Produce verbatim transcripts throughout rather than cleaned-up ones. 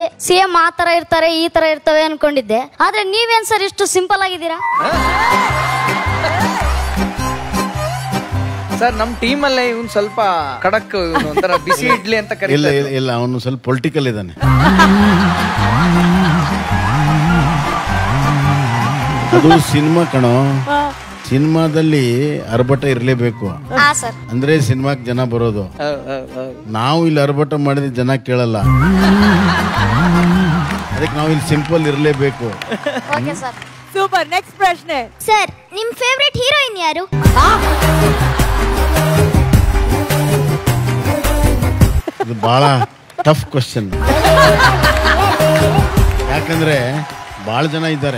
CM ಆ ತರ ಇರ್ತಾರೆ ಈ ತರ ಇರ್ತವೆ ಅನ್ಕೊಂಡಿದ್ದೆ, ಆದ್ರೆ ನೀವೇನ್ ಸರ್ ಇಷ್ಟು ಸಿಂಪಲ್ ಆಗಿದ್ದೀರಾ? ಸರ್ ನಮ್ ಟೀಮ್ ಅಲ್ಲೇ ಇವನ್ ಸ್ವಲ್ಪ ಖಡಕ್, ಒಂಥರ ಬಿಸಿ ಇಡ್ಲಿ ಅಂತ ಕರೀತಾರೆ. ಇಲ್ಲ ಇಲ್ಲ, ಅವನು ಸ್ವಲ್ಪ ಪೊಲಿಟಿಕಲ್ ಇದ್ದಾನೆ. ಅದು ಸಿನಿಮಾ ಕಣೋ, ಸಿನಿಮಾದಲ್ಲಿ ಅರ್ಭಟ ಇರ್ಲೇಬೇಕು, ಅಂದ್ರೆ ಸಿನಿಮಾಕ್ ಜನ ಬರೋದು. ನಾವು ಇಲ್ಲಿ ಅರ್ಭಟ ಮಾಡಿದ್ರೆ ಜನ ಕೇಳಲ್ಲ, ಅದಕ್ಕೆ ನಾವು ಇಲ್ಲಿ ಸಿಂಪಲ್ ಇರ್ಲೇಬೇಕು. ಸೂಪರ್. ನೆಕ್ಸ್ಟ್ ಪ್ರಶ್ನೆ ಸರ್, ನಿಮ್ ಫೇವರೇಟ್ ಹೀರೋಯಿನ್ ಯಾರು? ಇದು ಬಹಳ ಟಫ್ ಕ್ವಶನ್, ಯಾಕಂದ್ರೆ ಬಹಳ ಜನ ಇದ್ದಾರೆ.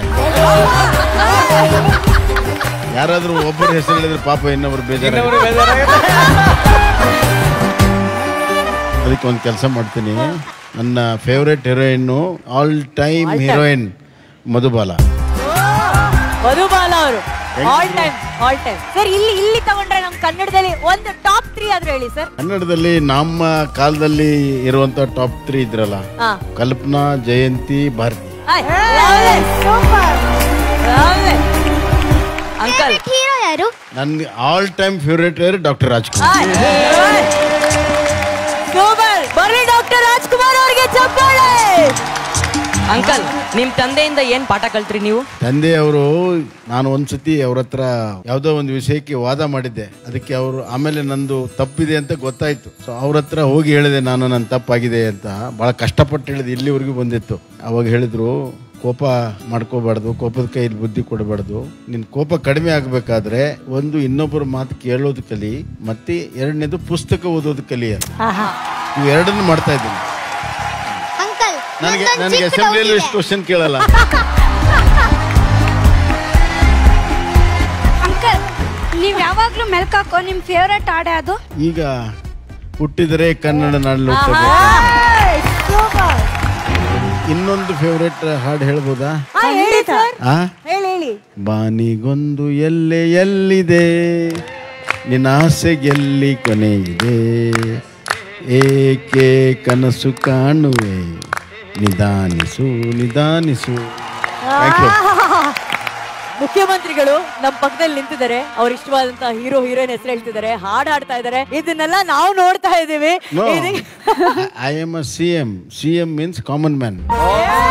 ಯಾರಾದ್ರೂ ಒಬ್ಬರ ಹೆಸರು ಹೇಳಿದ್ರೆ ಪಾಪ ಇನ್ನೊಬ್ರು ಬೇಜಾರ. ಅದಕ್ಕೆ ಒಂದು ಕೆಲಸ ಮಾಡ್ತೀನಿ, ನನ್ನ favourite heroine, all time heroine Madhubala. Madhubala ಅವರು all time all time. Sir ಇಲ್ಲಿ ಇಲ್ಲಿ ತಗೊಂಡ್ರೆ ನಮ್ ಕನ್ನಡದಲ್ಲಿ ಒಂದು ಟಾಪ್ ತ್ರೀ ಆದ್ರೂ ಹೇಳಿ ಸರ್. ಕನ್ನಡದಲ್ಲಿ ನಮ್ಮ ಕಾಲದಲ್ಲಿ ಇರುವಂತ ಟಾಪ್ ತ್ರೀ ಇದ್ರಲ್ಲ, ಕಲ್ಪನಾ, ಜಯಂತಿ, ಭಾರತಿ. ಅಂಕಲ್ ಹೀರೋ ಯಾರು? ನನ್ಗೆ all time favourite hero doctor Rajkumar. Super. ಬರ್ರಿ ಡಾಕ್ಟರ್ ರಾಜ್ಕುಮಾರ್ ಅವರಿಗೆ ಚಪ್ಪಾಳೆ. ಅಂಕಲ್, ನಿಮ್ ತಂದೆಯಿಂದ ಏನ್ ಪಾಠ ಕಲ್ತ್ರಿ ನೀವು? ತಂದೆಯವರು, ನಾನು ಒಂದ್ಸತಿ ಅವ್ರ ಹತ್ರ ಯಾವ್ದೋ ಒಂದು ವಿಷಯಕ್ಕೆ ವಾದ ಮಾಡಿದ್ದೆ, ಅದಕ್ಕೆ ಅವರು ಆಮೇಲೆ ನಂದು ತಪ್ಪಿದೆ ಅಂತ ಗೊತ್ತಾಯ್ತು. ಸೊ ಅವ್ರ ಹತ್ರ ಹೋಗಿ ಹೇಳಿದೆ, ನಾನು ನನ್ನ ತಪ್ಪಾಗಿದೆ ಅಂತ. ಬಹಳ ಕಷ್ಟಪಟ್ಟು ಹೇಳಿದೆ, ಇಲ್ಲಿವರೆಗೂ ಬಂದಿತ್ತು. ಅವಾಗ ಹೇಳಿದ್ರು, ಕೋಪ ಮಾಡ್ಕೋಬಾರ್ದು, ಕೋಪದ ಕೈಯಲ್ಲಿ ಬುದ್ಧಿ ಕೊಡಬಾರ್ದು. ನಿನ್ ಕೋಪ ಕಡಿಮೆ ಆಗ್ಬೇಕಾದ್ರೆ ಒಂದು ಇನ್ನೊಬ್ಬರ ಮಾತು ಕೇಳೋದು ಕಲಿ, ಮತ್ತೆ ಎರಡನೇದು ಪುಸ್ತಕ ಓದೋದು ಕಲಿ ಅಂತ. ಇವು ಎರಡನ್ನು ಮಾಡ್ತಾ ಇದ್ದೀನಿ. ನನಗೆ ನನಗೆ ಅಸೆಂಬ್ಲಿಯಲ್ಲಿ ಎಷ್ಟು ಕ್ವಶನ್ ಕೇಳಲ್ಲ. ಅಂಕಲ್, ನೀವ್ ಯಾವಾಗ್ಲೂ ಮೆಲ್ಕಾಕೋ, ನಿಮ್ ಫೇವರೇಟ್ ಹಾಡು ಅದು? ಈಗ ಹುಟ್ಟಿದರೆ ಕನ್ನಡ ನಾಡಲು. ಇನ್ನೊಂದು ಫೇವ್ರೇಟ್ ಹಾಡು ಹೇಳ್ಬೋದಾ? ಬಾನಿಗೊಂದು ಎಲ್ಲೆ ಎಲ್ಲಿದೆ, ನಿನ್ನ ಆಸೆಗೆಲ್ಲಿ ಕೊನೆ ಇದೆ, ಏಕೆ ಕನಸು ಕಾಣುವೆ, ನಿಧಾನಿಸು ನಿಧಾನಿಸು. ಮುಖ್ಯಮಂತ್ರಿಗಳು ನಮ್ಮ ಪಕ್ಕದಲ್ಲಿ ನಿಂತಿದ್ದಾರೆ, ಅವ್ರ ಇಷ್ಟವಾದಂತಹ ಹೀರೋ ಹೀರೋಯಿನ್ ಹೆಸರು ಹೇಳ್ತಿದ್ದಾರೆ, ಹಾಡು ಹಾಡ್ತಾ ಇದ್ದಾರೆ. ಇದನ್ನೆಲ್ಲ ನಾವು ನೋಡ್ತಾ ಇದ್ದೀವಿ. I am a C M. C M means common man.